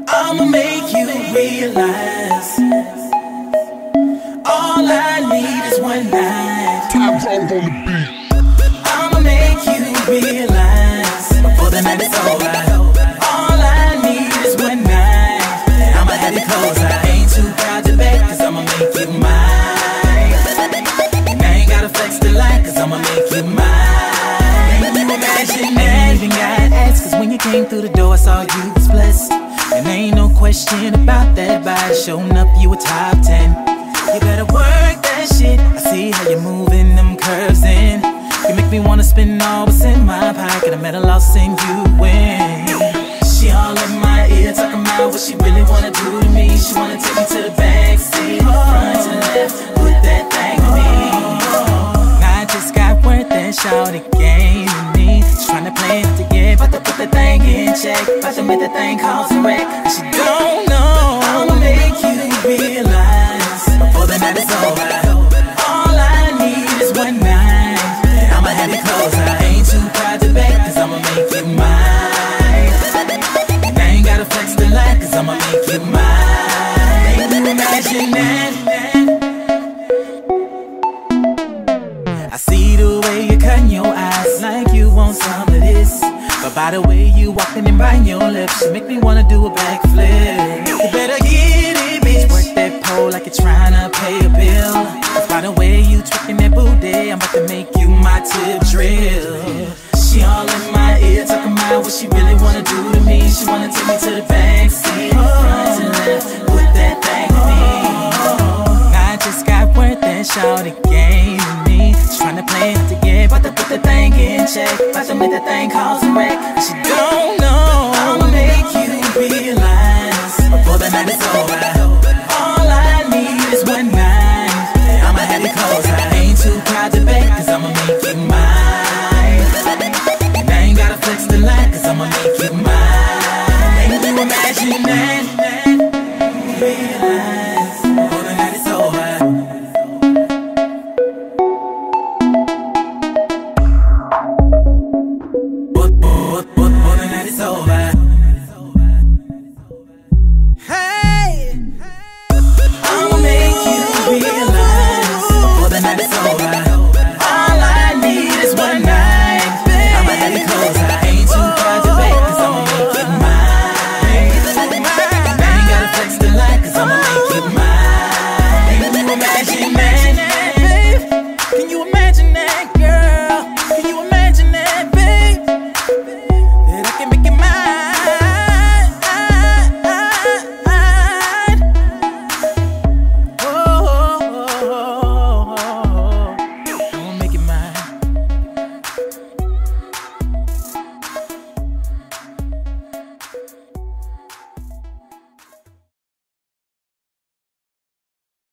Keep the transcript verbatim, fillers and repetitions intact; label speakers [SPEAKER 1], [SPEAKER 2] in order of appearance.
[SPEAKER 1] I'ma make you realize all I need is one night.
[SPEAKER 2] Time roll on the beat.
[SPEAKER 1] I'ma make you realize before the night is over, all I need is one night. I'ma have you close. I ain't too proud to beg, cause I'ma make you mine. And I ain't gotta flex the light, cause I'ma make you mine. Can you imagine that? Even got asked, cause when you came through the door I saw you was blessed. And ain't no question about that. By showing up, you a top ten. You better work that shit. I see how you're moving them curves in. You make me wanna spend all what's in my pocket. I'm at a loss and you win. She all in my ear talking about what she really wanna do to me. She wanna take me to the back seat, front to left, put that thing on me. I just got word that shawty game with me. She's tryna play it to get, about to put that thing in check, about to make that thing cause a wreck. And she don't know I'ma make you realize before the night is over, all I need is one night. I'ma have you close. I ain't too proud to beg, cause I'ma make you mine. And I ain't gotta flex the light, cause I'ma make you mine. Can you imagine that? I see the way you're cutting your eyes like you want some of this. But by the way you walking and biting your lips, you make me wanna do a backflip. You better get it, bitch. Work that pole like you're trying to pay a bill. Cause by the way you twerking that booty, I'm about to make you my tip drill. She all in my ear talking about what she really wanna do to me. She wanna take me to the back seat, front to left, put that thing on me. I just got word that shawty game with me. She's tryna play it to get, about to put the thing in check, about to make that thing cause a wreck. She don't know I'ma make you be